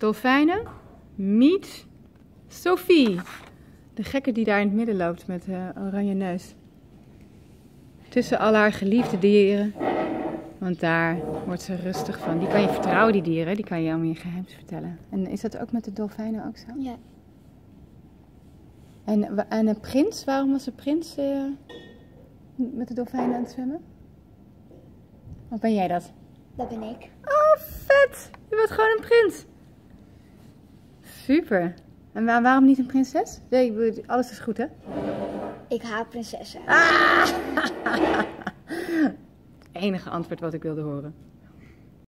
dolfijnen. Meet Sophie. De gekke die daar in het midden loopt met oranje neus. Tussen al haar geliefde dieren. Want daar wordt ze rustig van. Die kan je vertrouwen, die dieren. Die kan je allemaal je geheims vertellen. En is dat ook met de dolfijnen ook zo? Ja. En een prins? Waarom was de prins met de dolfijnen aan het zwemmen? Of ben jij dat? Dat ben ik. Oh, vet! Je bent gewoon een prins. Super. En waarom niet een prinses? Nee, alles is goed, hè? Ik haat prinsessen. Het enige antwoord wat ik wilde horen.